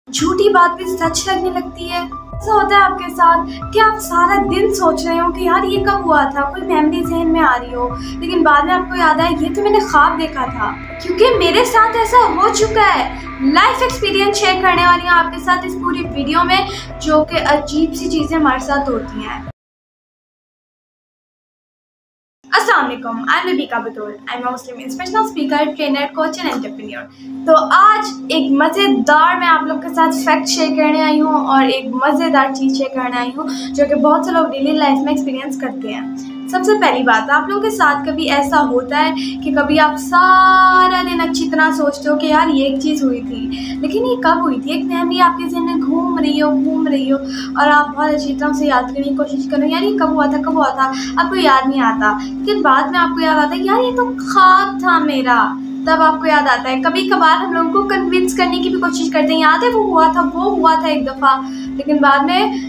झूठी बात भी सच लगने लगती है। ऐसा होता है आपके साथ कि आप सारा दिन सोच रहे हो कि यार ये कब हुआ था, कोई मेमोरी जहन में आ रही हो, लेकिन बाद में आपको याद आया ये तो मैंने ख्वाब देखा था। क्योंकि मेरे साथ ऐसा हो चुका है। लाइफ एक्सपीरियंस शेयर करने वाली हूँ आपके साथ इस पूरी वीडियो में, जो कि अजीब सी चीज़ें हमारे साथ होती हैं। अस्सलाम वालेकुम, I am Labika Batool. I am Muslim inspirational speaker, trainer, coach and entrepreneur. तो आज एक मज़ेदार मैं आप लोग के साथ फैक्ट शेयर करने आई हूँ और एक मज़ेदार चीज़ शेयर करने आई हूँ जो कि बहुत से लोग डेली लाइफ में एक्सपीरियंस करते हैं। सबसे पहली बात, आप लोगों के साथ कभी ऐसा होता है कि कभी आप सारा दिन अच्छी तरह सोचते हो कि यार ये एक चीज़ हुई थी, लेकिन ये कब हुई थी, एक मेमोरी आपके जहन में घूम रही हो और आप बहुत अच्छी तरह से याद करने की कोशिश करो यार ये कब हुआ था, आपको याद नहीं आता, लेकिन बाद में आपको याद आता है यार ये तो ख्वाब था मेरा, तब आपको याद आता है। कभी कभार हम लोगों को कन्विंस करने की भी कोशिश करते हैं, याद है वो हुआ था एक दफ़ा, लेकिन बाद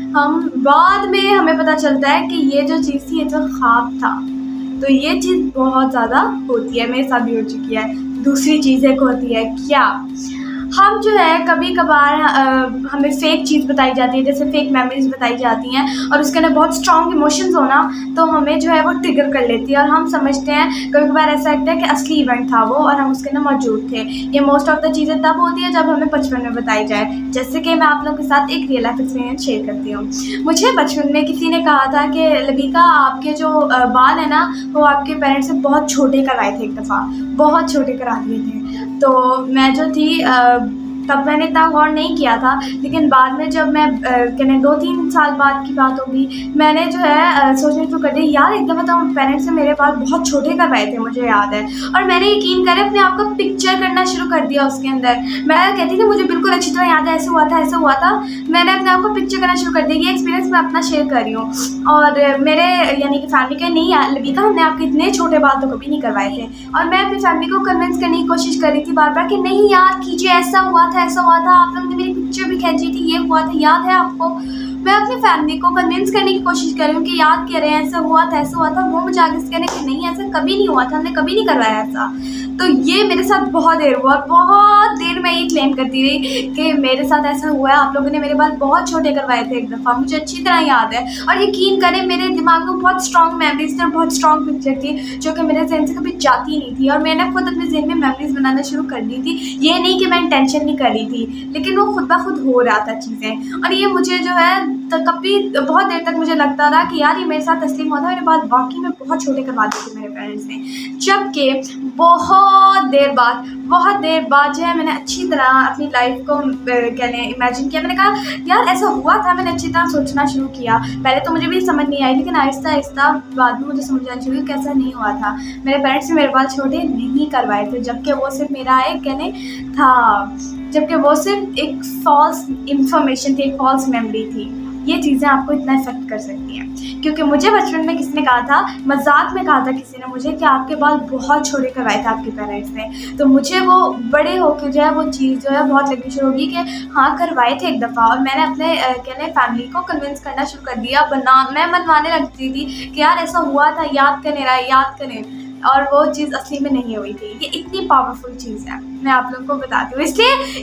में हमें पता चलता है कि ये जो चीज़ थी ये तो ख्वाब था। तो ये चीज़ बहुत ज़्यादा होती है, मेरे साथ भी हो चुकी है। दूसरी चीज़ एक होती है क्या, हम जो है कभी कभार हमें फ़ेक चीज़ बताई जाती है, जैसे फ़ेक मेमोरीज बताई जाती हैं और उसके अंदर बहुत स्ट्रॉन्ग इमोशंस होना, तो हमें जो है वो ट्रिगर कर लेती है और हम समझते हैं, कभी कभार ऐसा लगता है कि असली इवेंट था वो और हम उसके अंदर मौजूद थे। ये मोस्ट ऑफ द चीज़ें तब होती है जब हमें बचपन में बताई जाए। जैसे कि मैं आप लोगों के साथ एक रियल लाइफ एक्सपीरियंस शेयर करती हूँ। मुझे बचपन में किसी ने कहा था कि लबीका आपके जो बाल है ना वो आपके पेरेंट्स से बहुत छोटे करवाए थे, एक दफ़ा बहुत छोटे करा दिए थे। तो मैं जो थी तब मैंने इतना गौर नहीं किया था, लेकिन बाद में जब मैं कहने 2-3 साल बाद की बात होगी, मैंने जो है सोचना शुरू कर दिया यार एक दफ़ा तो पेरेंट्स ने मेरे बाल बहुत छोटे करवाए थे, मुझे याद है। और मैंने यकीन करें अपने आप को पिक्चर करना शुरू कर दिया उसके अंदर। मैं कहती थी मुझे बिल्कुल अच्छी तरह याद है ऐसे हुआ था। मैंने अपने आप को पिक्चर करना शुरू कर दिया। ये एक्सपीरियंस मैं अपना शेयर कर रही हूँ और मेरे यानी कि फैमिली के नहीं लबीका हमने आपके इतने छोटे बाल तो कभी नहीं करवाए थे। और मैं अपनी फैमिली को कन्विंस करने की कोशिश कर रही थी बार बार कि नहीं याद कीजिए ऐसा हुआ था, आप लोगों ने मेरी पिक्चर भी खींची थी, ये हुआ था, याद है आपको। मैं अपनी फैमिली को कन्विंस करने की कोशिश कर रही हूँ कि याद कह रहे हैं ऐसा हुआ था। वो मुझे आगे से कहने कि नहीं ऐसा कभी नहीं हुआ था, हमने कभी नहीं करवाया ऐसा। तो ये मेरे साथ बहुत देर हुआ, बहुत देर मैं ये क्लेम करती रही कि मेरे साथ ऐसा हुआ है, आप लोगों ने मेरे बाल बहुत छोटे करवाए थे एक दफ़ा, मुझे अच्छी तरह याद है। और यकीन करें मेरे दिमाग में बहुत स्ट्रॉन्ग मेमोरीज थी और बहुत स्ट्रॉन्ग पिक्चर थी जो कि मेरे जहन से कभी जाती नहीं थी, और मैंने खुद अपने जहन में मेमोरीज बनाना शुरू कर दी थी। ये नहीं कि मैं टेंशन नहीं कर रही थी, लेकिन वो खुद ब खुद हो रहा था चीज़ें। और ये मुझे जो है कभी बहुत देर तक मुझे लगता था कि यार ये मेरे साथ तस्लीम हुआ था, मेरे बाल वाकई में बहुत छोटे करवा दिए थे मेरे पेरेंट्स ने। जबकि बहुत देर बाद जो है मैंने अच्छी तरह अपनी लाइफ को कहने इमेजिन किया। मैंने कहा यार ऐसा हुआ था, मैंने अच्छी तरह सोचना शुरू किया। पहले तो मुझे भी समझ नहीं आई, लेकिन आहिस्ता आहिस्ता बाद में मुझे समझ आना शुरू हुई कैसा नहीं हुआ था। मेरे पेरेंट्स ने मेरे बाल छोटे नहीं करवाए थे, जबकि वो सिर्फ मेरा एक कहने था, जबकि वो सिर्फ एक फॉल्स इंफॉर्मेशन थी, एक फॉल्स मेमोरी थी। ये चीज़ें आपको इतना इफेक्ट कर सकती हैं, क्योंकि मुझे बचपन में किसी ने कहा था, मजाक में कहा था किसी ने मुझे कि आपके बाल बहुत छोटे करवाए थे आपके पेरेंट्स ने। तो मुझे वो बड़े होकर जो है वो चीज़ जो है बहुत लगनी शुरू होगी कि हाँ करवाए थे एक दफ़ा। और मैंने अपने कहने फैमिली को कन्विंस करना शुरू कर दिया, मैं मनवाने लगती थी कि यार ऐसा हुआ था, याद करें, और वो चीज़ असली में नहीं हुई थी। ये इतनी पावरफुल चीज़ है, मैं आप लोगों को बताती हूँ।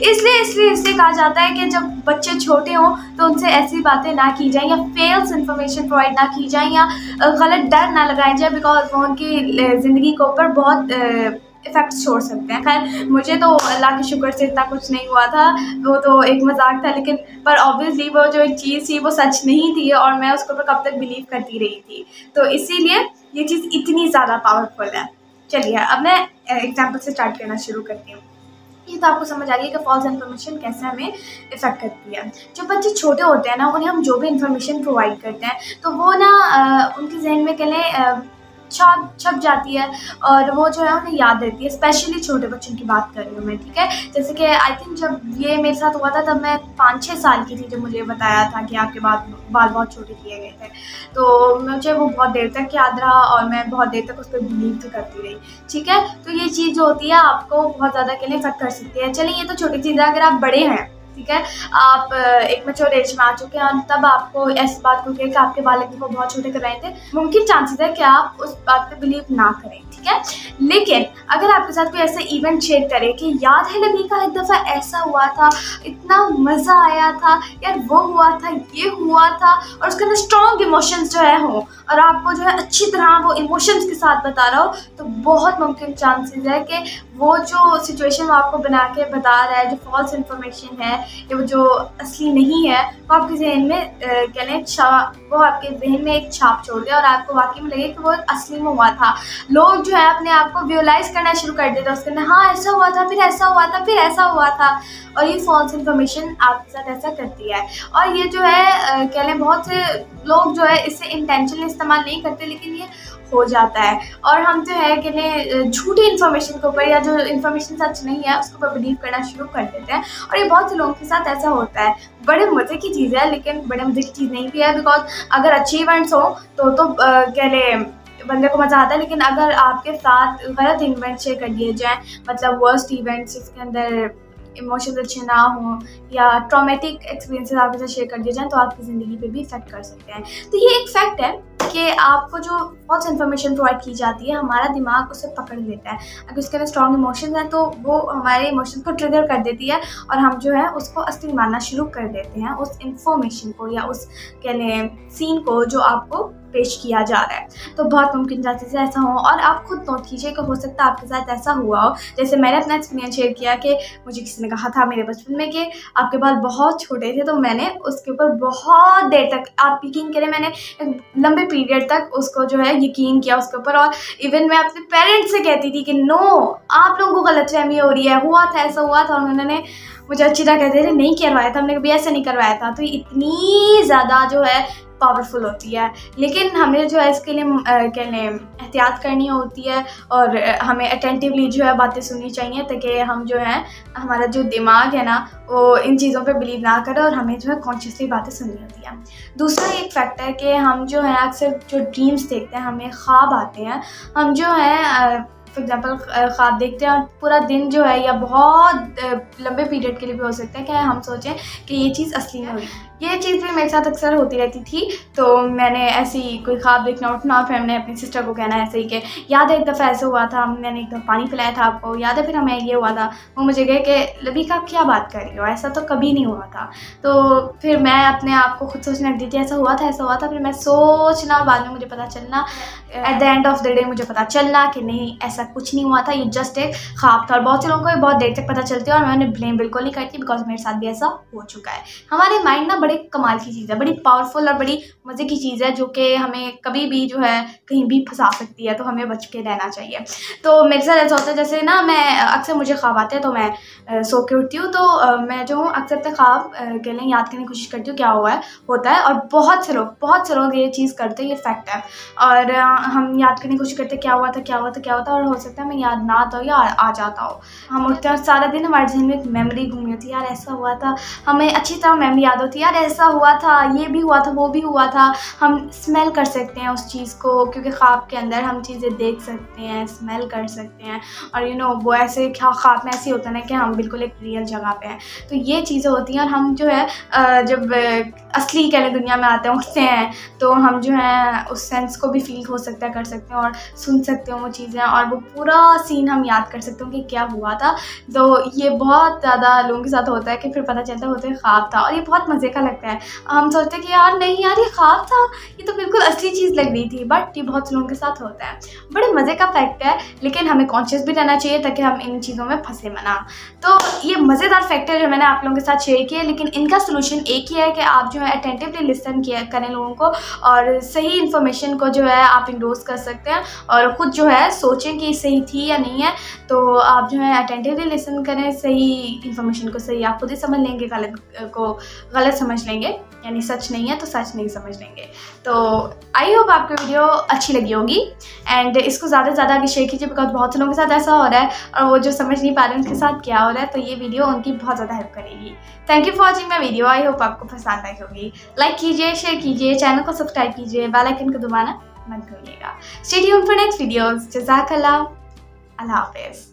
इसलिए कहा जाता है कि जब बच्चे छोटे हों तो उनसे ऐसी बातें ना की जाएं या फेल्स इन्फॉर्मेशन प्रोवाइड ना की जाए या गलत डर ना लगाया जाए, बिकॉज वो उनकी ज़िंदगी के ऊपर बहुत इफ़ेक्ट छोड़ सकते हैं। खैर मुझे तो अल्लाह के शुक्र से इतना कुछ नहीं हुआ था, वो तो एक मजाक था, लेकिन पर ऑब्वियसली वो जो एक चीज़ थी वो सच नहीं थी और मैं उसके ऊपर कब तक बिलीव करती रही थी। तो इसीलिए ये चीज़ इतनी ज़्यादा पावरफुल है। चलिए अब मैं एग्जाम्पल से स्टार्ट करना शुरू करती हूँ। ये तो आपको समझ आ गई कि फॉल्स इन्फॉर्मेशन कैसे हमें इफ़ेक्ट करती है। जो बच्चे छोटे होते हैं ना, उन्हें हम जो भी इन्फॉर्मेशन प्रोवाइड करते हैं तो वो ना उनके जहन में कहलें छप जाती है और वो जो है उन्हें याद रहती है। स्पेशली छोटे बच्चों की बात कर रही हूँ मैं, ठीक है। जैसे कि आई थिंक जब ये मेरे साथ हुआ था तब मैं 5-6 साल की थी, जब मुझे बताया था कि आपके बाल बहुत छोटे किए गए थे। तो मुझे वो बहुत देर तक याद रहा और मैं बहुत देर तक उस पर बिलीव भी करती रही, ठीक है। तो ये चीज़ जो होती है आपको बहुत ज़्यादा के लिए इफेक्ट कर सकती है। चलिए ये तो छोटी चीज़ है, अगर आप बड़े हैं, ठीक है, आप एक मैच्योर एज में आ चुके हैं और तब आपको ऐसी बात होती है कि आपके बाल को बहुत छोटे करवाए थे, मुमकिन चांसेस है कि आप उस बात पे बिलीव ना करें, ठीक है। लेकिन अगर आपके साथ कोई ऐसा इवेंट शेयर करे कि याद है लबीका एक दफ़ा ऐसा हुआ था, इतना मज़ा आया था यार, वो हुआ था, ये हुआ था, और उसके अंदर स्ट्रॉन्ग इमोशंस जो है हो और आपको जो है अच्छी तरह वो इमोशंस के साथ बता रहा हो, तो बहुत मुमकिन चांसेस है कि वो जो सिचुएशन वो आपको बना के बता रहा है, जो फॉल्स इन्फॉर्मेशन है या वो जो असली नहीं है, वो आपके जहन में कह लें वो आपके जहन में एक छाप छोड़ दे और आपको वाकई में लगे कि वो असली में हुआ था। लोग जो है अपने आप को विजुअलाइज करना शुरू कर देते हैं उसके अंदर, हाँ ऐसा हुआ था, फिर ऐसा हुआ था, फिर ऐसा हुआ था, और ये फॉल्स इन्फॉर्मेशन आपके साथ ऐसा करती है। और ये जो है कह लें बहुत से लोग जो है इसे इंटेंशनली इस्तेमाल नहीं करते, लेकिन ये हो जाता है और हम जो है कि झूठी इन्फॉर्मेशन के ऊपर या जो इन्फॉर्मेशन सच नहीं है उसके ऊपर बिलीव करना शुरू कर देते हैं, और ये बहुत से लोगों के साथ ऐसा होता है। बड़े मज़े की चीज़ है, लेकिन बड़े मज़े की चीज़ नहीं भी है, बिकॉज अगर अच्छे इवेंट्स हो तो कह लें बंदे को मज़ा आता है, लेकिन अगर आपके साथ गलत इवेंट शेयर कर दिए जाएँ, मतलब वर्स्ट इवेंट्स जिसके अंदर इमोशंस अच्छे ना हो या ट्रॉमेटिक एक्सपीरियंसेस आपके साथ शेयर कर दिए जाएँ, तो आपकी ज़िंदगी पे भी इफेक्ट कर सकते हैं। तो ये एक फैक्ट है कि आपको जो फॉल्स इन्फॉर्मेशन प्रोवाइड की जाती है, हमारा दिमाग उसे पकड़ लेता है। अगर उसके अंदर स्ट्रॉन्ग इमोशंस हैं तो वो हमारे इमोशंस को ट्रिगर कर देती है और हम जो है उसको असली मानना शुरू कर देते हैं, उस इन्फॉर्मेशन को या उस कह लें सीन को जो आपको पेश किया जा रहा है। तो बहुत मुमकिन चांसेस ऐसा हो, और आप खुद नोट कीजिए कि हो सकता है आपके साथ ऐसा हुआ हो। जैसे मैंने अपना एक्सपीरियंस शेयर किया कि मुझे किसी ने कहा था मेरे बचपन में कि आपके बाल बहुत छोटे थे, तो मैंने उसके ऊपर बहुत देर तक, आप यकीन करें, मैंने एक लंबे पीरियड तक उसको जो है यकीन किया उसके ऊपर, और इवन मैं अपने पेरेंट्स से कहती थी कि नो आप लोगों को गलतफहमी हो रही है, हुआ था ऐसा हुआ था, और उन्होंने मुझे अच्छी तरह कहते थे नहीं करवाया था, हमने कभी ऐसा नहीं करवाया था। तो इतनी ज़्यादा जो है पावरफुल होती है, लेकिन हमें जो है इसके लिए कह लें एहतियात करनी होती है और हमें अटेंटिवली जो है बातें सुननी चाहिए, ताकि हम जो है हमारा जो दिमाग है ना वो इन चीज़ों पे बिलीव ना करे और हमें जो है कॉन्शियसली बातें सुननी होती है। दूसरा एक फैक्टर है कि हम जो है अक्सर जो ड्रीम्स देखते हैं, हमें ख्वाब आते हैं, हम जो है फॉर एग्ज़ाम्पल ख्वाब देखते हैं और पूरा दिन जो है या बहुत लंबे पीरियड के लिए भी हो सकता है कि हम सोचें कि ये चीज़ असली में हुई। ये चीज़ भी मेरे साथ अक्सर होती रहती थी। तो मैंने ऐसी कोई ख्वाब देखना उठना, फिर हमने अपनी सिस्टर को कहना ऐसे ही कि याद है एक दफ़ा ऐसे हुआ था, मैंने एक दफ़ा पानी पिलाया था आपको, याद है फिर हमें ये हुआ था। वो मुझे कहे कि लबीका आप क्या बात कर रही हो, ऐसा तो कभी नहीं हुआ था। तो फिर मैं अपने आप को खुद सोचने लग दी थी ऐसा हुआ था, ऐसा हुआ था। फिर मैं सोचना, बाद में मुझे पता चलना, at the end of the day मुझे पता चलना कि नहीं ऐसा कुछ नहीं हुआ था, ये जस्ट एक ख्वाब था। और बहुत से लोगों को बहुत देर तक पता चलती है और मैं उन्हें ब्लेम बिल्कुल नहीं करती, बिकॉज मेरे साथ भी ऐसा हो चुका है। हमारे माइंड ना बड़े कमाल की चीज़ है, बड़ी पावरफुल और बड़ी मज़े की चीज़ है, जो कि हमें कभी भी जो है कहीं भी फंसा सकती है, तो हमें बच के रहना चाहिए। तो मेरे साथ ऐसा होता है, जैसे ना मैं अक्सर मुझे ख्वाब आते हैं तो मैं सो के उठती हूँ, तो मैं जो हूँ अक्सर अपने ख्वाब कह लें याद करने की कोशिश करती हूँ क्या हुआ है होता है। और बहुत से लोग ये चीज़ करते हैं, ये फैक्ट है। और हम याद करने की कोशिश करते हैं क्या हुआ था, क्या हुआ था, क्या हुआ था, और हो सकता है हमें याद ना आता हो या आ जाता हो। हम उठते हैं और सारा दिन हमारे जहन में एक मेमोरी घूमी होती है, यार ऐसा हुआ था, हमें अच्छी तरह मेमोरी याद होती है, यार ऐसा हुआ था, ये भी हुआ था, वो भी हुआ था। हम स्मेल कर सकते हैं उस चीज़ को, क्योंकि ख्वाब के अंदर हम चीज़ें देख सकते हैं, स्मेल कर सकते हैं, और वो ऐसे ख्वाब में ऐसे होता है कि हम बिल्कुल एक रियल जगह पे हैं। तो ये चीज़ें होती हैं, और हम जो है जब असली कह लें दुनिया में आते हैं, उठते हैं, तो हम जो है उस सेंस को भी फील हो सकता है, कर सकते हैं और सुन सकते हो वो चीज़ें, और वो पूरा सीन हम याद कर सकते हो कि क्या हुआ था। तो ये बहुत ज़्यादा लोगों के साथ होता है कि फिर पता चलता है होता है ख्वाब था, और ये बहुत मज़े का लगता है। हम सोचते हैं कि यार नहीं यार ये ख्वाब था, ये तो बिल्कुल असली चीज़ लग रही थी, बट ये बहुत से लोगों के साथ होता है। बड़े मज़े का फैक्ट है, लेकिन हमें कॉन्शियस भी रहना चाहिए ताकि हम इन चीज़ों में फंसे ना। तो ये मज़ेदार फैक्ट है जो मैंने आप लोगों के साथ शेयर किया, लेकिन इनका सोल्यूशन एक ही है कि आप जो है अटेंटिवली लिसन करें लोगों को, और सही इन्फॉर्मेशन को जो है आप इंडोर्स कर सकते हैं और ख़ुद जो है सोचें कि सही थी या नहीं है। तो आप जो है अटेंटिवली लिसन करें, सही इन्फॉर्मेशन को सही आप खुद ही समझ लेंगे, गलत को गलत समझ लेंगे, यानी सच नहीं है तो सच नहीं समझ लेंगे। तो आई होप आपको वीडियो अच्छी लगी होगी, एंड इसको ज़्यादा से ज़्यादा आगे शेयर कीजिए, बिकॉज बहुत से लोगों के साथ ऐसा हो रहा है और वो जो समझ नहीं पा रहे हैं उनके साथ क्या हो रहा है, तो ये वीडियो उनकी बहुत ज़्यादा हेल्प करेगी। Thank you for watching my video, I hope आपको पसंद आई होगी। लाइक कीजिए, शेयर कीजिए, चैनल को सब्सक्राइब कीजिए, बेल आइकन को दबाना मत भूलिएगा। Stay tuned for next videos. जज़ाकल्लाह, अल्लाह हाफ़िज़।